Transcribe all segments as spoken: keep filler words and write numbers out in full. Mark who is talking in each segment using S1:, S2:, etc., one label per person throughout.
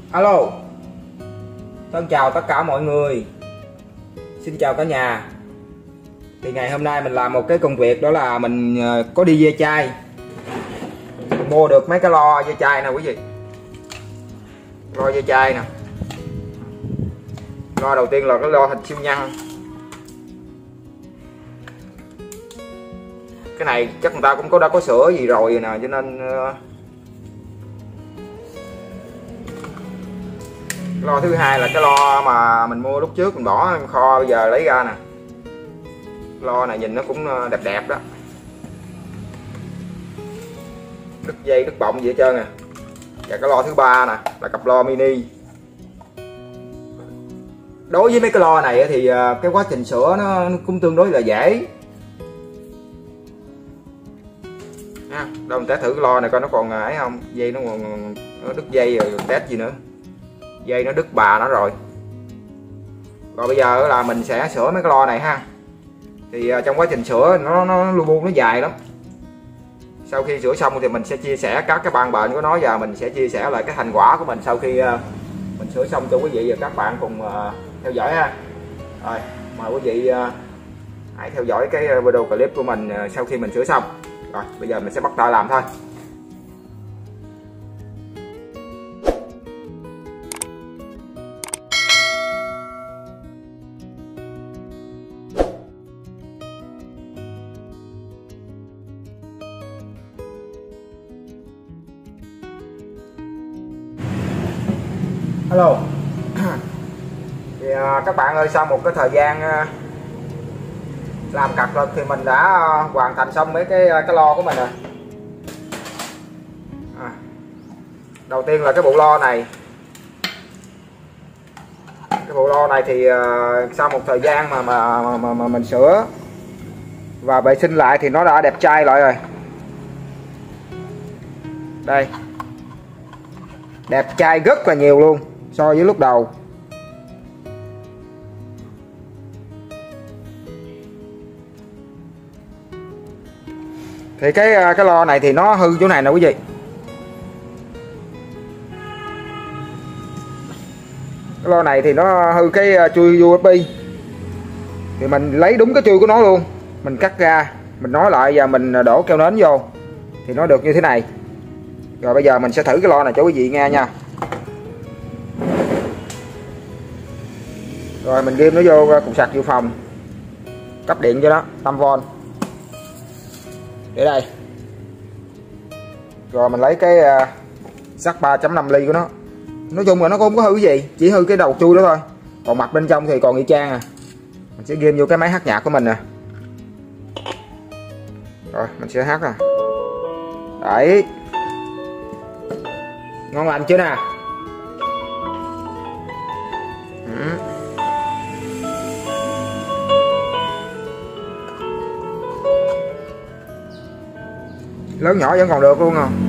S1: Alo, thân chào tất cả mọi người. Xin chào cả nhà. Thì ngày hôm nay mình làm một cái công việc, đó là mình có đi ve chai. Mình mua được mấy cái lo ve chai nè quý vị. Lo ve chai nè. Lo đầu tiên là cái lo thịt siêu nhân. Cái này chắc người ta cũng có đã có sữa gì rồi nè, cho nên lo thứ hai là cái lo mà mình mua lúc trước mình bỏ kho, bây giờ lấy ra nè. Lo này nhìn nó cũng đẹp đẹp đó, đứt dây đứt bọng gì hết trơn nè. Và cái lo thứ ba nè là cặp lo mini. Đối với mấy cái lo này thì cái quá trình sửa nó cũng tương đối là dễ. Đâu mình test thử cái lo này coi nó còn ấy không, dây nó còn nó đứt dây rồi test gì nữa, dây nó đứt bà nó rồi. Rồi bây giờ là mình sẽ sửa mấy cái lo này ha. Thì trong quá trình sửa nó nó lu bu nó dài lắm. Sau khi sửa xong thì mình sẽ chia sẻ các cái ban bệnh của nó, và mình sẽ chia sẻ lại cái thành quả của mình sau khi mình sửa xong cho quý vị và các bạn cùng theo dõi ha. Rồi mời quý vị hãy theo dõi cái video clip của mình sau khi mình sửa xong. Rồi bây giờ mình sẽ bắt tay làm thôi. Hello. Thì à, các bạn ơi, sau một cái thời gian à, làm cật lực thì mình đã à, hoàn thành xong mấy cái cái lo của mình rồi. À, đầu tiên là cái bộ lo này. Cái bộ lo này thì à, sau một thời gian mà mà, mà mà mà mình sửa và vệ sinh lại thì nó đã đẹp trai lại rồi. Đây, đẹp trai rất là nhiều luôn so với lúc đầu. Thì cái cái lo này thì nó hư chỗ này nè quý vị. Cái lo này thì nó hư cái chui u ét bê. Thì mình lấy đúng cái chui của nó luôn, mình cắt ra, mình nói lại và mình đổ keo nến vô thì nó được như thế này. Rồi bây giờ mình sẽ thử cái lo này cho quý vị nghe nha. Rồi mình ghim nó vô cục sạc dự phòng, cấp điện cho nó năm vôn để đây. Rồi mình lấy cái sắt ba chấm năm ly của nó. Nói chung là nó không có hư cái gì, chỉ hư cái đầu chui đó thôi, còn mặt bên trong thì còn y chang à. Mình sẽ ghim vô cái máy hát nhạc của mình nè. Rồi mình sẽ hát nè. Đấy, ngon lành chưa nè. Ừ. Lớn nhỏ vẫn còn được luôn không.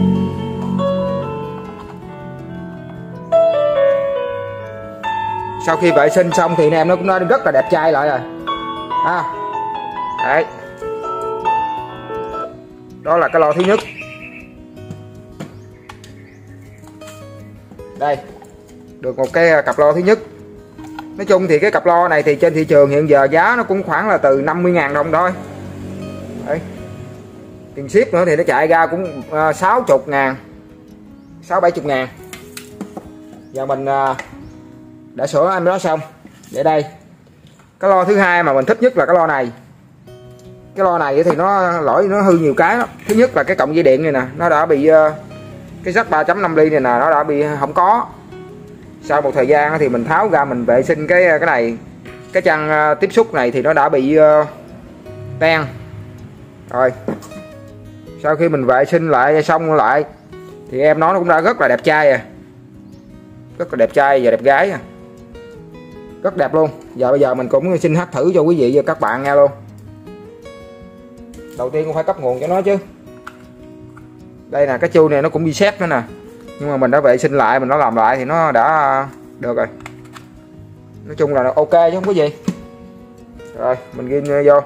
S1: Sau khi vệ sinh xong thì em nó cũng đã rất là đẹp trai lại rồi à. Đấy, đó là cái lo thứ nhất. Đây, được một cái cặp lo thứ nhất. Nói chung thì cái cặp lo này thì trên thị trường hiện giờ giá nó cũng khoảng là từ năm mươi ngàn đồng thôi. Đấy, tiền ship nữa thì nó chạy ra cũng sáu mươi ngàn, sáu bảy mươi ngàn. Giờ mình uh, đã sửa em đó xong. Để đây, cái lo thứ hai mà mình thích nhất là cái lo này. Cái lo này thì nó lỗi nó hư nhiều cái lắm. Thứ nhất là cái cọng dây điện này nè, nó đã bị uh, cái sắt ba chấm năm ly này nè, nó đã bị không có. Sau một thời gian thì mình tháo ra, mình vệ sinh cái cái này, cái chăn uh, tiếp xúc này thì nó đã bị uh, đen. Rồi sau khi mình vệ sinh lại xong lại thì em nó cũng đã rất là đẹp trai à, rất là đẹp trai và đẹp gái à, rất đẹp luôn. Giờ bây giờ mình cũng xin hát thử cho quý vị và các bạn nghe luôn. Đầu tiên cũng phải cấp nguồn cho nó chứ. Đây nè, cái chui này nó cũng bị sét nữa nè, nhưng mà mình đã vệ sinh lại, mình đã làm lại thì nó đã được rồi. Nói chung là ok chứ không có gì. Rồi mình ghim vô.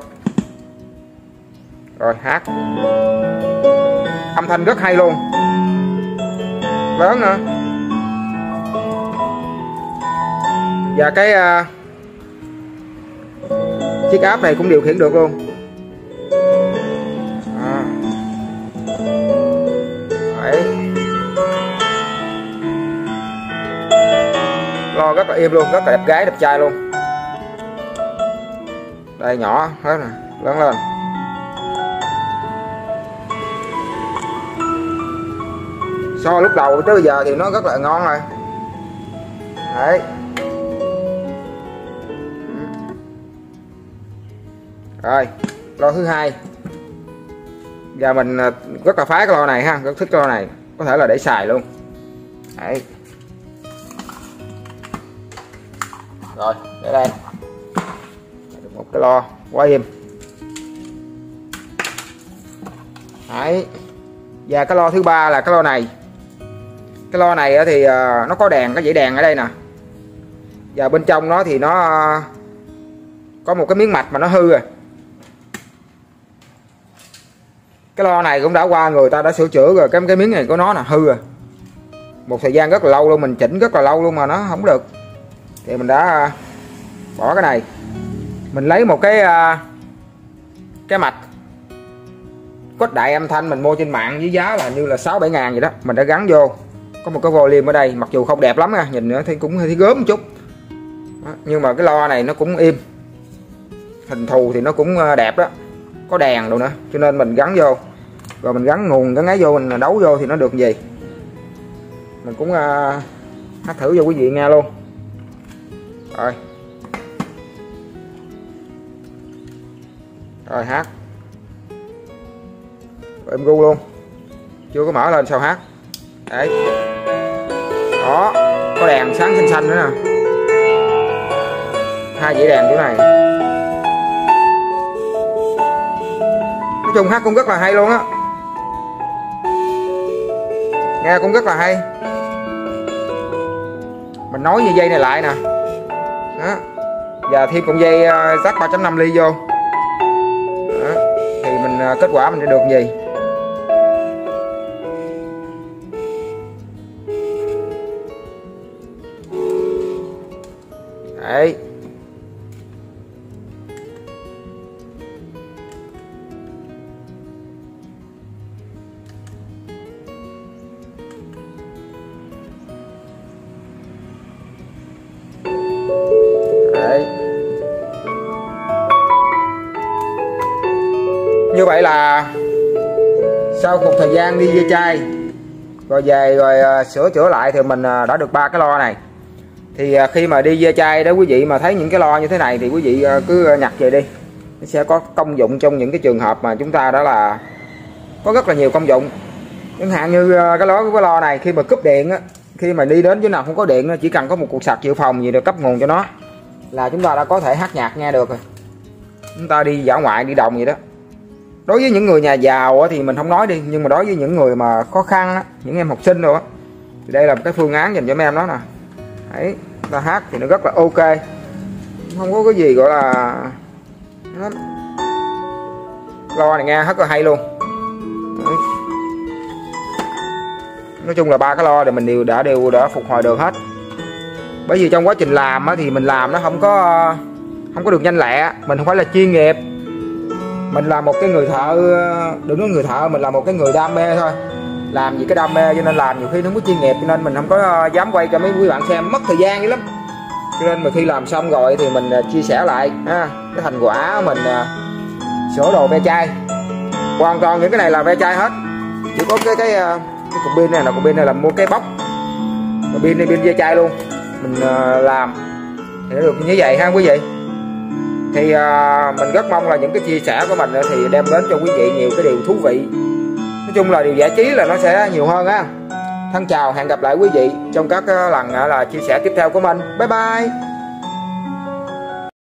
S1: Rồi hát, âm thanh rất hay luôn, lớn nữa. Và cái uh, chiếc áp này cũng điều khiển được luôn. À. Đấy. Lo rất là êm luôn, rất là đẹp gái đẹp trai luôn. Đây nhỏ hết nè, lớn lên. So lúc đầu tới bây giờ thì nó rất là ngon rồi. Đấy. Rồi, lo thứ hai. Giờ mình rất là phái cái lo này ha, rất thích cái lo này, có thể là để xài luôn. Đấy. Rồi, để đây. Một cái lo quá êm. Đấy. Và cái lo thứ ba là cái lo này. Cái lo này thì nó có đèn, cái dãy đèn ở đây nè. Và bên trong nó thì nó có một cái miếng mạch mà nó hư rồi. Cái lo này cũng đã qua người ta đã sửa chữa rồi, cái cái miếng này của nó là hư rồi. Một thời gian rất là lâu luôn, mình chỉnh rất là lâu luôn mà nó không được. Thì mình đã bỏ cái này. Mình lấy một cái cái mạch cốt đại âm thanh mình mua trên mạng với giá là như là sáu bảy ngàn vậy đó, mình đã gắn vô. Có một cái volume ở đây, mặc dù không đẹp lắm nha, nhìn nữa thì cũng hơi gớm một chút đó, nhưng mà cái lo này nó cũng im, hình thù thì nó cũng đẹp đó, có đèn luôn nữa, cho nên mình gắn vô rồi mình gắn nguồn cái ngáy vô, mình đấu vô thì nó được gì. Mình cũng uh, hát thử cho quý vị nghe luôn. Rồi rồi hát em gu luôn, chưa có mở lên sao hát. Đấy đó, có đèn sáng xanh xanh nữa nè, hai dãy đèn chỗ này. Nói chung hát cũng rất là hay luôn á, nghe cũng rất là hay. Mình nói như dây này lại nè đó. Và thêm cụm dây jack ba chấm năm ly vô đó. Thì mình kết quả mình sẽ được gì. Đấy. Đấy. Như vậy là sau một thời gian đi ve chai rồi về rồi uh, sửa chữa lại thì mình uh, đã được ba cái lo này. Thì uh, khi mà đi ve chai đó quý vị mà thấy những cái lo như thế này thì quý vị uh, cứ nhặt về đi, nó sẽ có công dụng trong những cái trường hợp mà chúng ta đã là có rất là nhiều công dụng. Chẳng hạn như uh, cái ló cái lo này khi mà cúp điện á, khi mà đi đến chỗ nào không có điện, chỉ cần có một cục sạc dự phòng gì được cấp nguồn cho nó là chúng ta đã có thể hát nhạc nghe được rồi. Chúng ta đi dã ngoại đi đồng gì đó. Đối với những người nhà giàu thì mình không nói đi, nhưng mà đối với những người mà khó khăn á, những em học sinh rồi á, thì đây là một cái phương án dành cho mấy em đó nè. Đấy, ta hát thì nó rất là ok, không có cái gì gọi là nó... lo này nghe rất là hay luôn. Đấy. Nói chung là ba cái lo thì mình đều đã đều đã phục hồi được hết. Bởi vì trong quá trình làm á, thì mình làm nó không có không có được nhanh lẹ, mình không phải là chuyên nghiệp, mình là một cái người thợ, đừng nói người thợ, mình là một cái người đam mê thôi, làm gì cái đam mê cho nên làm nhiều khi nó không có chuyên nghiệp, cho nên mình không có dám quay cho mấy quý bạn xem, mất thời gian dữ lắm. Cho nên mà khi làm xong rồi thì mình chia sẻ lại ha, cái thành quả mình sửa đồ ve chai, hoàn toàn những cái này là ve chai hết, chỉ có cái cái cái cục pin này là cục pin này là mua cái bóc, pin này pin ve chai luôn, mình làm thì nó được như vậy ha quý vị. Thì uh, mình rất mong là những cái chia sẻ của mình thì đem đến cho quý vị nhiều cái điều thú vị. Nói chung là điều giải trí là nó sẽ nhiều hơn á. Thân chào, hẹn gặp lại quý vị trong các lần là chia sẻ tiếp theo của mình. Bye bye.